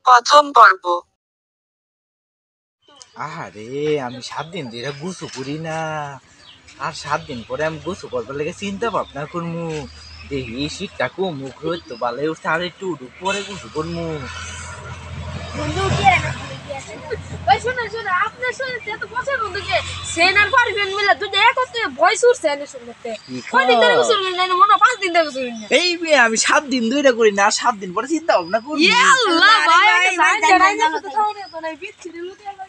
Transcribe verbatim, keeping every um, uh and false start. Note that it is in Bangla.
প্রথম পর্ব। আহারে আমি সাত দিন ধরে গোসু করি না, আর সাত দিন পরে আমি গোসু করবার লেগে চিন্তা ভাবনা করমু, দেখি শীতটা কমুক, রোদ তো ভালো উঠছে, আর একটু উঠুক পরে গোসু করমু। এই মেয়ে আমি সাত দিন ধরে করি না, সাত দিন পরে চিন্তা ভাবনা করবো।